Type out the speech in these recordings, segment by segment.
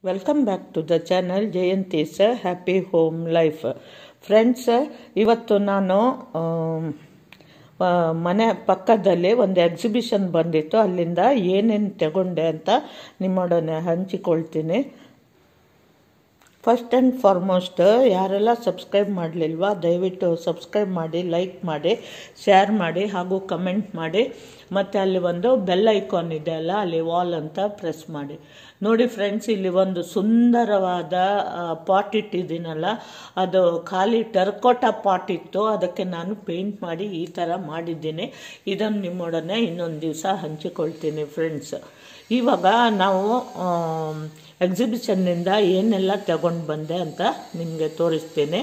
Welcome back to the channel Jayanti's happy home life. Friends, ಇವತ್ತು ನಾನು ಮನೆ ಪಕ್ಕದಲ್ಲಿ ಒಂದು ಎಕ್ಸಿಬಿಷನ್ ಬಂದಿತ್ತು. ಅಲ್ಲಿಂದ ಏನೇನು ತಗೊಂಡೆ ಅಂತ ನಿಮ್ಮೊಡನೆ ಹಂಚಿಕೊಳ್ತೀನಿ. ಫಸ್ಟ್ ಆ್ಯಂಡ್ ಫಾರ್ಮೋಸ್ಟ್, ಯಾರೆಲ್ಲ ಸಬ್ಸ್ಕ್ರೈಬ್ ಮಾಡಲಿಲ್ವಾ ದಯವಿಟ್ಟು ಸಬ್ಸ್ಕ್ರೈಬ್ ಮಾಡಿ, ಲೈಕ್ ಮಾಡಿ, ಶೇರ್ ಮಾಡಿ ಹಾಗೂ ಕಮೆಂಟ್ ಮಾಡಿ. ಮತ್ತು ಅಲ್ಲಿ ಒಂದು ಬೆಲ್ ಐಕಾನ್ ಇದೆ ಅಲ್ಲ, ಅಲ್ಲಿ ವಾಲ್ ಅಂತ ಪ್ರೆಸ್ ಮಾಡಿ. ನೋಡಿ ಫ್ರೆಂಡ್ಸ್, ಇಲ್ಲಿ ಒಂದು ಸುಂದರವಾದ ಪಾಟ್ ಇಟ್ಟಿದ್ದೀನಲ್ಲ, ಅದು ಖಾಲಿ ಟರ್ಕೋಟಾ ಪಾಟ್ ಇತ್ತು. ಅದಕ್ಕೆ ನಾನು ಪೇಂಟ್ ಮಾಡಿ ಈ ಥರ ಮಾಡಿದ್ದೀನಿ. ಇದನ್ನು ನಿಮ್ಮೊಡನೆ ಇನ್ನೊಂದು ದಿವಸ ಹಂಚಿಕೊಳ್ತೀನಿ ಫ್ರೆಂಡ್ಸ್. ಇವಾಗ ನಾವು ಎಕ್ಸಿಬಿಷನ್ನಿಂದ ಏನೆಲ್ಲ ತಗೊಂಡು ಬಂದೆ ಅಂತ ನಿಮಗೆ ತೋರಿಸ್ತೀನಿ.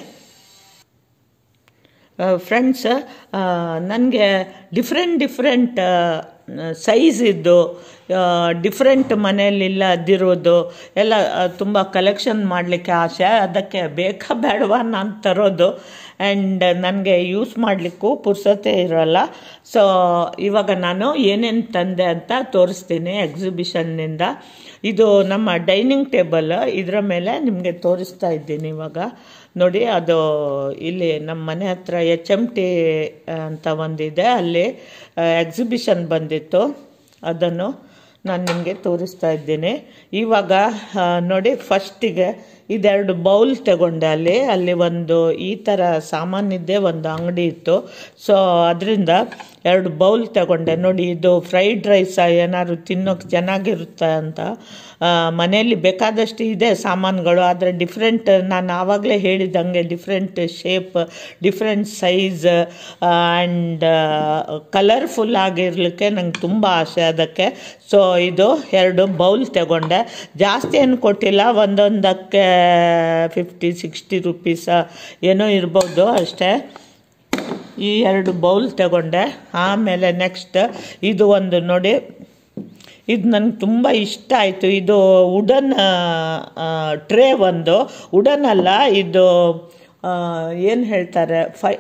ಫ್ರೆಂಡ್ಸ್, ನನಗೆ ಡಿಫ್ರೆಂಟ್ ಸೈಜ್ ಇದ್ದು ಡಿಫ್ರೆಂಟ್ ಮನೆಯಲ್ಲಿಲ್ಲದಿರೋದು ಎಲ್ಲ ತುಂಬ ಕಲೆಕ್ಷನ್ ಮಾಡಲಿಕ್ಕೆ ಆಸೆ. ಅದಕ್ಕೆ ಬೇಕಾ ಬೇಡವಾ ನಾನು ತರೋದು, ಆ್ಯಂಡ್ ನನಗೆ ಯೂಸ್ ಮಾಡಲಿಕ್ಕೂ ಪುರ್ಸತೆ ಇರೋಲ್ಲ. ಸೊ ಇವಾಗ ನಾನು ಏನೇನು ತಂದೆ ಅಂತ ತೋರಿಸ್ತೀನಿ ಎಕ್ಸಿಬಿಷನ್ನಿಂದ. ಇದು ನಮ್ಮ ಡೈನಿಂಗ್ ಟೇಬಲ್, ಇದರ ಮೇಲೆ ನಿಮಗೆ ತೋರಿಸ್ತಾ ಇದ್ದೀನಿ ಇವಾಗ. ನೋಡಿ, ಅದು ಇಲ್ಲಿ ನಮ್ಮ ಮನೆ ಹತ್ರ HMT ಅಂತ ಒಂದಿದೆ, ಅಲ್ಲಿ ಎಕ್ಸಿಬಿಷನ್ ಬಂದಿತ್ತು. ಅದನ್ನು ನಾನು ನಿಮಗೆ ತೋರಿಸ್ತಾ ಇದ್ದೀನಿ. ಇವಾಗ ನೋಡಿ, ಫಸ್ಟಿಗೆ ಇದೆರಡು ಬೌಲ್ ತಗೊಂಡೆ. ಅಲ್ಲಿ ಒಂದು ಈ ಥರ ಸಾಮಾನಿದ್ದೆ, ಒಂದು ಅಂಗಡಿ ಇತ್ತು. ಸೊ ಅದರಿಂದ ಎರಡು ಬೌಲ್ ತಗೊಂಡೆ. ನೋಡಿ, ಇದು ಫ್ರೈಡ್ ರೈಸ್ ಏನಾದ್ರು ತಿನ್ನೋಕೆ ಚೆನ್ನಾಗಿರುತ್ತೆ ಅಂತ. ಮನೆಯಲ್ಲಿ ಬೇಕಾದಷ್ಟು ಇದೆ ಸಾಮಾನುಗಳು, ಆದರೆ ಡಿಫ್ರೆಂಟ್, ನಾನು ಆವಾಗಲೇ ಹೇಳಿದಂಗೆ different shape, different size and colourful ಆಗಿರಲಿಕ್ಕೆ ನಂಗೆ ತುಂಬ ಆಸೆ ಅದಕ್ಕೆ. ಸೊ ಇದು ಎರಡು ಬೌಲ್ ತಗೊಂಡೆ. ಜಾಸ್ತಿ ಏನು ಕೊಟ್ಟಿಲ್ಲ, ಒಂದೊಂದಕ್ಕೆ 50-60 ರೂಪೀಸ್ ಏನೋ ಇರ್ಬೋದು ಅಷ್ಟೇ. ಈ ಎರಡು ಬೌಲ್ ತಗೊಂಡೆ. ಆಮೇಲೆ ನೆಕ್ಸ್ಟ್ ಇದು ಒಂದು ನೋಡಿ, ಇದು ನನಗೆ ತುಂಬ ಇಷ್ಟ ಆಯಿತು. ಇದು ವುಡನ್ ಟ್ರೇ, ಒಂದು ವುಡನ್ ಅಲ್ಲ, ಇದು ಏನು ಹೇಳ್ತಾರೆ,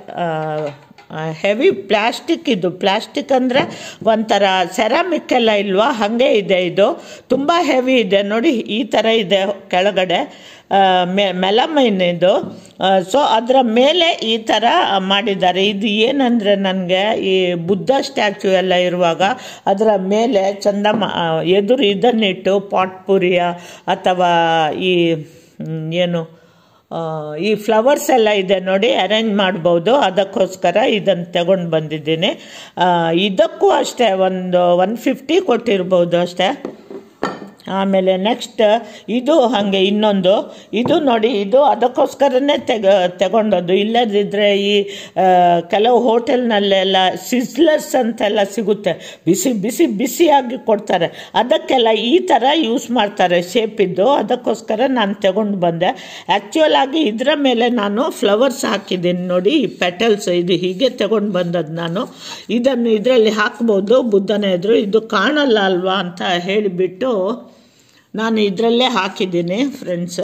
ಹೆವಿ ಪ್ಲ್ಯಾಸ್ಟಿಕ್. ಇದು ಪ್ಲ್ಯಾಸ್ಟಿಕ್ ಅಂದರೆ ಒಂಥರ ಸೆರಾಮಿಕ್ ಎಲ್ಲ ಇಲ್ವಾ, ಹಾಗೆ ಇದೆ. ಇದು ತುಂಬ ಹೆವಿ ಇದೆ ನೋಡಿ, ಈ ಥರ ಇದೆ ಕೆಳಗಡೆ ಮೆಲಮೈನ್ ಇದು. ಸೊ ಅದರ ಮೇಲೆ ಈ ಥರ ಮಾಡಿದ್ದಾರೆ. ಇದು ಏನಂದರೆ, ನನಗೆ ಈ ಬುದ್ಧ ಸ್ಟ್ಯಾಚ್ಯೂ ಎಲ್ಲ ಇರುವಾಗ ಅದರ ಮೇಲೆ ಚಂದ ಎದುರು ಇದನ್ನಿಟ್ಟು ಪಾಟ್ ಪುರಿಯ ಅಥವಾ ಈ ಏನು ಈ ಫ್ಲವರ್ಸ್ ಎಲ್ಲ ಇದೆ ನೋಡಿ, ಅರೇಂಜ್ ಮಾಡ್ಬೋದು. ಅದಕ್ಕೋಸ್ಕರ ಇದನ್ನು ತಗೊಂಡು ಬಂದಿದ್ದೀನಿ. ಇದಕ್ಕೂ ಅಷ್ಟೇ ಒಂದು 150 ಕೊಟ್ಟಿರ್ಬೋದು ಅಷ್ಟೇ. ಆಮೇಲೆ ನೆಕ್ಸ್ಟ್ ಇದು ಹಾಗೆ ಇನ್ನೊಂದು, ಇದು ನೋಡಿ, ಇದು ಅದಕ್ಕೋಸ್ಕರನೇ ತಗೊಂಡದ್ದು. ಇಲ್ಲದಿದ್ದರೆ ಈ ಕೆಲವು ಹೋಟೆಲ್ನಲ್ಲೆಲ್ಲ ಸಿಸ್ಲರ್ಸ್ ಅಂತೆಲ್ಲ ಸಿಗುತ್ತೆ, ಬಿಸಿ ಬಿಸಿ ಬಿಸಿಯಾಗಿ ಕೊಡ್ತಾರೆ. ಅದಕ್ಕೆಲ್ಲ ಈ ಥರ ಯೂಸ್ ಮಾಡ್ತಾರೆ ಶೇಪಿದ್ದು. ಅದಕ್ಕೋಸ್ಕರ ನಾನು ತಗೊಂಡು ಬಂದೆ. ಆ್ಯಕ್ಚುಯಲ್ ಆಗಿ ಇದರ ಮೇಲೆ ನಾನು ಫ್ಲವರ್ಸ್ ಹಾಕಿದ್ದೀನಿ ನೋಡಿ, ಈ ಪೆಟಲ್ಸ್. ಇದು ಹೀಗೆ ತಗೊಂಡು ಬಂದದ್ದು ನಾನು. ಇದನ್ನು ಇದರಲ್ಲಿ ಹಾಕ್ಬೋದು ಬುದ್ಧನ ಎದುರು. ಇದು ಕಾಣಲ್ಲ ಅಲ್ವಾ ಅಂತ ಹೇಳಿಬಿಟ್ಟು ನಾನು ಇದರಲ್ಲೇ ಹಾಕಿದ್ದೀನಿ ಫ್ರೆಂಡ್ಸ್.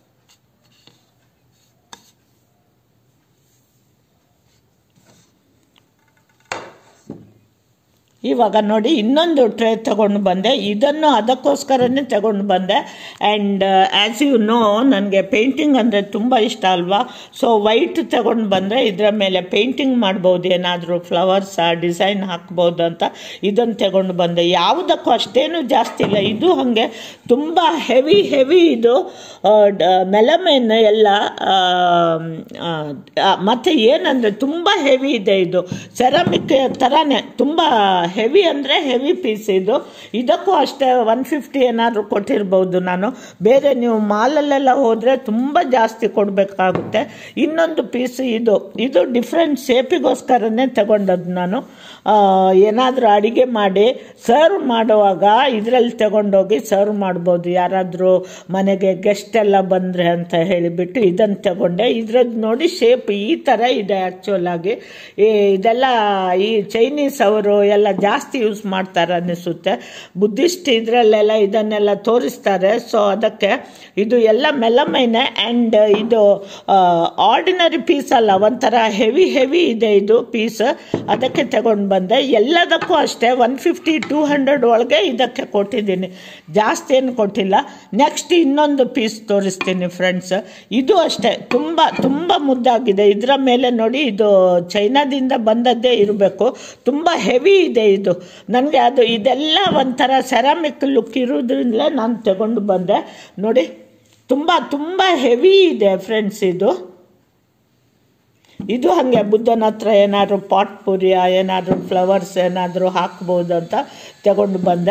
ಇವಾಗ ನೋಡಿ, ಇನ್ನೊಂದು ಟ್ರೇ ತಗೊಂಡು ಬಂದೆ. ಇದನ್ನು ಅದಕ್ಕೋಸ್ಕರನೇ ತಗೊಂಡು ಬಂದೆ. ಆ್ಯಂಡ್ ಆ್ಯಸ್ ಯು ನೋ, ನನಗೆ ಪೇಂಟಿಂಗ್ ಅಂದರೆ ತುಂಬ ಇಷ್ಟ ಅಲ್ವಾ. ಸೊ ವೈಟ್ ತಗೊಂಡು ಬಂದರೆ ಇದರ ಮೇಲೆ ಪೇಂಟಿಂಗ್ ಮಾಡ್ಬೋದು, ಏನಾದರೂ ಫ್ಲವರ್ಸ್ ಡಿಸೈನ್ ಹಾಕ್ಬೋದು ಅಂತ ಇದನ್ನು ತಗೊಂಡು ಬಂದೆ. ಯಾವುದಕ್ಕೂ ಅಷ್ಟೇನು ಜಾಸ್ತಿ ಇಲ್ಲ. ಇದು ಹಾಗೆ ತುಂಬ ಹೆವಿ ಇದು ಮೆಲಮೈನ್ ಎಲ್ಲ. ಮತ್ತು ಏನಂದರೆ ತುಂಬ ಹೆವಿ ಇದೆ. ಇದು ಸೆರಾಮಿಕ್ ಥರನೇ ತುಂಬ ಹೆವಿ, ಅಂದರೆ ಹೆವಿ ಪೀಸ್ ಇದು. ಇದಕ್ಕೂ ಅಷ್ಟೇ 150 ಏನಾದರೂ ಕೊಟ್ಟಿರ್ಬೋದು ನಾನು. ಬೇರೆ ನೀವು ಮಾಲಲ್ಲೆಲ್ಲ ಹೋದರೆ ತುಂಬ ಜಾಸ್ತಿ ಕೊಡಬೇಕಾಗುತ್ತೆ. ಇನ್ನೊಂದು ಪೀಸ್ ಇದು ಡಿಫ್ರೆಂಟ್ ಶೇಪಿಗೋಸ್ಕರನೇ ತಗೊಂಡದ್ದು ನಾನು. ಏನಾದರೂ ಅಡುಗೆ ಮಾಡಿ ಸರ್ವ್ ಮಾಡುವಾಗ ಇದರಲ್ಲಿ ತಗೊಂಡೋಗಿ ಸರ್ವ್ ಮಾಡ್ಬೋದು. ಯಾರಾದರೂ ಮನೆಗೆ ಗೆಸ್ಟ್ ಗೆಸ್ಟ್ ಎಲ್ಲ ಬಂದರೆ ಅಂತ ಹೇಳಿಬಿಟ್ಟು ಇದನ್ನು ತಗೊಂಡೆ. ಇದ್ರದ್ದು ನೋಡಿ ಶೇಪ್ ಈ ಥರ ಇದೆ ಆ್ಯಕ್ಚುಲ್ ಆಗಿ. ಇದೆಲ್ಲ ಈ ಚೈನೀಸ್ ಅವರು ಎಲ್ಲ ಜಾಸ್ತಿ ಯೂಸ್ ಮಾಡ್ತಾರೆ ಅನ್ನಿಸುತ್ತೆ. ಬುದ್ಧಿಸ್ಟ್ ಇದರಲ್ಲೆಲ್ಲ ಇದನ್ನೆಲ್ಲ ತೋರಿಸ್ತಾರೆ. ಸೊ ಅದಕ್ಕೆ ಇದು ಎಲ್ಲ ಮೆಲಮೈನೆ ಆ್ಯಂಡ್ ಇದು ಆರ್ಡಿನರಿ ಪೀಸ್ ಅಲ್ಲ, ಒಂಥರ ಹೆವಿ ಇದೆ ಇದು ಪೀಸ್. ಅದಕ್ಕೆ ತಗೊಂಡು ಬಂದೆ. ಎಲ್ಲದಕ್ಕೂ ಅಷ್ಟೇ 150-200 ಒಳಗೆ ಇದಕ್ಕೆ ಕೊಟ್ಟಿದ್ದೀನಿ, ಜಾಸ್ತಿ ಏನು ಕೊಟ್ಟಿಲ್ಲ. ನೆಕ್ಸ್ಟ್ ಇನ್ನೊಂದು ಪೀಸ್ ತೋರಿಸ್ತೀನಿ ಫ್ರೆಂಡ್ಸ್. ಇದು ಅಷ್ಟೇ ತುಂಬ ಮುದ್ದಾಗಿದೆ. ಇದರ ಮೇಲೆ ನೋಡಿ, ಇದು ಚೈನಾದಿಂದ ಬಂದದ್ದೇ ಇರಬೇಕು. ತುಂಬ ಹೆವಿ ಇದೆ ಇದು. ನನಗೆ ಅದು ಇದೆಲ್ಲ ಒಂಥರ ಸೆರಾಮಿಕ್ ಲುಕ್ ಇರೋದ್ರಿಂದ ನಾನು ತಗೊಂಡು ಬಂದೆ. ನೋಡಿ ತುಂಬ ಹೆವಿ ಇದೆ ಫ್ರೆಂಡ್ಸ್ ಇದು ಹಾಗೆ ಬುದ್ಧನ ಹತ್ರ ಏನಾದರೂ ಪಾಟ್ ಪೂರಿಯ ಏನಾದರೂ ಫ್ಲವರ್ಸ್ ಏನಾದರೂ ಹಾಕ್ಬೋದು ಅಂತ ತಗೊಂಡು ಬಂದೆ.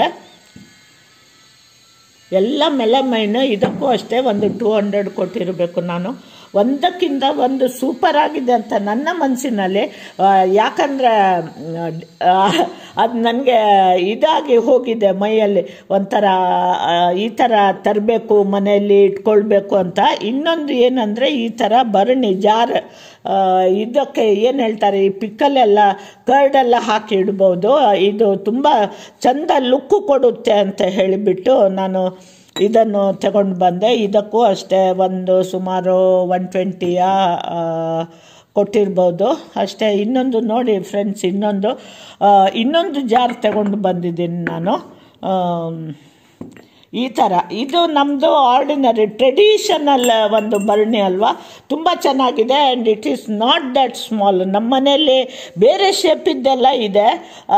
ಎಲ್ಲ ಮೆಲಮೈನ್. ಇದಕ್ಕೂ ಅಷ್ಟೇ ಒಂದು 200 ಕೊಟ್ಟಿರಬೇಕು ನಾನು. ಒಂದಕ್ಕಿಂತ ಒಂದು ಸೂಪರ್ ಆಗಿದೆ ಅಂತ ನನ್ನ ಮನಸ್ಸಿನಲ್ಲಿ. ಯಾಕಂದರೆ ಅದು ನನಗೆ ಇದಾಗಿ ಹೋಗಿದೆ ಮೈಯಲ್ಲಿ, ಒಂಥರ ಈ ಥರ ತರಬೇಕು, ಮನೆಯಲ್ಲಿ ಇಟ್ಕೊಳ್ಬೇಕು ಅಂತ. ಇನ್ನೊಂದು ಏನಂದರೆ ಈ ಥರ ಭರಣಿ ಜಾರ್, ಇದಕ್ಕೆ ಏನು ಹೇಳ್ತಾರೆ, ಈ ಪಿಕ್ಕಲೆಲ್ಲ ಕರ್ಡೆಲ್ಲ ಹಾಕಿ ಇಡ್ಬೋದು. ಇದು ತುಂಬ ಚಂದ ಲುಕ್ಕು ಕೊಡುತ್ತೆ ಅಂತ ಹೇಳಿಬಿಟ್ಟು ನಾನು ಇದನ್ನು ತಗೊಂಡು ಬಂದೆ. ಇದಕ್ಕೂ ಅಷ್ಟೇ ಒಂದು ಸುಮಾರು 120 ಕೊಟ್ಟಿರ್ಬೋದು ಅಷ್ಟೇ. ಇನ್ನೊಂದು ನೋಡಿ ಫ್ರೆಂಡ್ಸ್, ಇನ್ನೊಂದು ಜಾರ್ ತಗೊಂಡು ಬಂದಿದ್ದೀನಿ ನಾನು. ಈ ಥರ ಇದು ನಮ್ಮದು ಆರ್ಡಿನರಿ ಟ್ರೆಡಿಷನಲ್ ಒಂದು ಭರಣಿ ಅಲ್ವಾ, ತುಂಬ ಚೆನ್ನಾಗಿದೆ. And it is not that small. ನಮ್ಮ ಮನೆಯಲ್ಲಿ ಬೇರೆ ಶೇಪಿದ್ದೆಲ್ಲ ಇದೆ,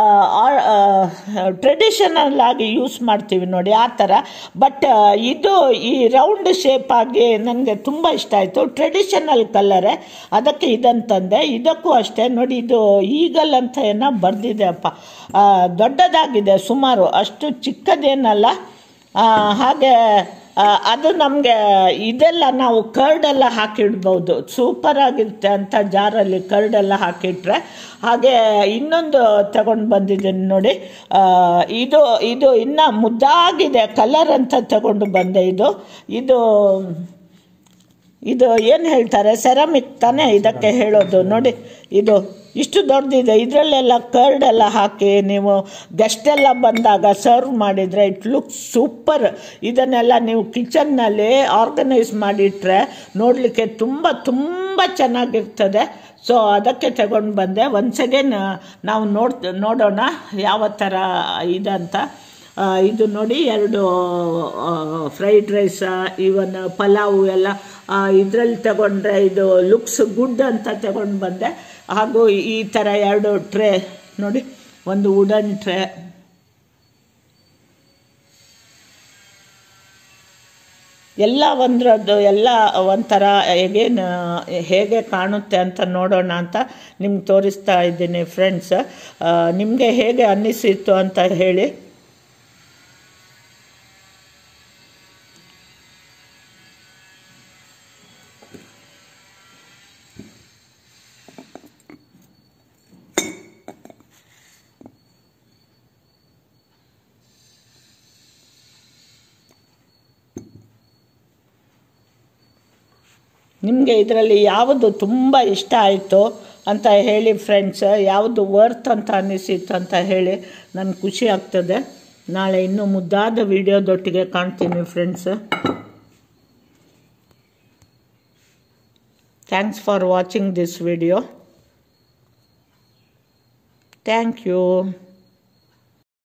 ಟ್ರೆಡಿಷನಲ್ ಆಗಿ ಯೂಸ್ ಮಾಡ್ತೀವಿ ನೋಡಿ ಆ ಥರ. ಬಟ್ ಇದು ಈ ರೌಂಡ್ ಶೇಪ್ ಆಗಿ ನನಗೆ ತುಂಬ ಇಷ್ಟ ಆಯಿತು. ಟ್ರೆಡಿಷನಲ್ ಕಲರೇ, ಅದಕ್ಕೆ ಇದನ್ನು ತಂದೆ. ಇದಕ್ಕೂ ಅಷ್ಟೇ ನೋಡಿ, ಇದು ಈಗಲ್ ಅಂತ ಏನೋ ಬರೆದಿದೆ ಅಪ್ಪ, ದೊಡ್ಡದಾಗಿದೆ ಸುಮಾರು, ಅಷ್ಟು ಚಿಕ್ಕದೇನಲ್ಲ. ಹಾಗೆ ಅದು ನಮಗೆ ಇದೆಲ್ಲ ನಾವು ಕರ್ಡೆಲ್ಲ ಹಾಕಿಡ್ಬೋದು, ಸೂಪರ್ ಆಗಿರುತ್ತೆ ಅಂತ ಜಾರಲ್ಲಿ ಕರ್ಡೆಲ್ಲ ಹಾಕಿಟ್ರೆ. ಹಾಗೆ ಇನ್ನೊಂದು ತಗೊಂಡು ಬಂದಿದ್ದೀನಿ ನೋಡಿ, ಇದು ಇನ್ನೂ ಮುದ್ದಾಗಿದೆ ಕಲರ್ ಅಂತ ತಗೊಂಡು ಬಂದೆ. ಇದು ಏನು ಹೇಳ್ತಾರೆ, ಸೆರಾಮಿಕ್ ತಾನೇ ಇದಕ್ಕೆ ಹೇಳೋದು. ನೋಡಿ ಇದು ಇಷ್ಟು ದೊಡ್ಡದಿದೆ. ಇದರಲ್ಲೆಲ್ಲ ಕರ್ಡೆಲ್ಲ ಹಾಕಿ ನೀವು ಗೆಸ್ಟೆಲ್ಲ ಬಂದಾಗ ಸರ್ವ್ ಮಾಡಿದರೆ ಇಟ್ ಲುಕ್ ಸೂಪರ್. ಇದನ್ನೆಲ್ಲ ನೀವು ಕಿಚನ್ನಲ್ಲಿ ಆರ್ಗನೈಸ್ ಮಾಡಿಟ್ರೆ ನೋಡಲಿಕ್ಕೆ ತುಂಬ ಚೆನ್ನಾಗಿರ್ತದೆ. ಸೊ ಅದಕ್ಕೆ ತಗೊಂಡು ಬಂದೆ. ಒನ್ಸ್ ಅಗೇನ್ ನಾವು ನೋಡೋಣ ಯಾವ ಥರ ಇದಂತ. ಇದು ನೋಡಿ, 2 ಫ್ರೈಡ್ ರೈಸ್, ಈವನ್ ಪಲಾವು ಎಲ್ಲ ಇದರಲ್ಲಿ ತಗೊಂಡ್ರೆ ಇದು ಲುಕ್ಸ್ ಗುಡ್ ಅಂತ ತಗೊಂಡು ಬಂದೆ. ಹಾಗೂ ಈ ಥರ 2 ಟ್ರೇ ನೋಡಿ, ಒಂದು ವುಡನ್ ಟ್ರೇ, ಎಲ್ಲ ಒಂದರದ್ದು ಎಲ್ಲ ಒಂಥರ ಎಗೇನ್ ಹೇಗೆ ಕಾಣುತ್ತೆ ಅಂತ ನೋಡೋಣ ಅಂತ ನಿಮ್ಗೆ ತೋರಿಸ್ತಾ ಇದ್ದೀನಿ ಫ್ರೆಂಡ್ಸ್. ನಿಮಗೆ ಹೇಗೆ ಅನ್ನಿಸಿತ್ತು ಅಂತ ಹೇಳಿ. ನಿಮಗೆ ಇದರಲ್ಲಿ ಯಾವುದು ತುಂಬ ಇಷ್ಟ ಆಯಿತು ಅಂತ ಹೇಳಿ ಫ್ರೆಂಡ್ಸ್, ಯಾವುದು ವರ್ತ್ ಅಂತ ಅನ್ನಿಸಿತ್ತು ಅಂತ ಹೇಳಿ, ನನಗೆ ಖುಷಿ ಆಗ್ತದೆ. ನಾಳೆ ಇನ್ನೂ ಮುದ್ದಾದ ವಿಡಿಯೋದೊಟ್ಟಿಗೆ ಕಾಣ್ತೀನಿ friends. Thanks for watching this video. Thank you.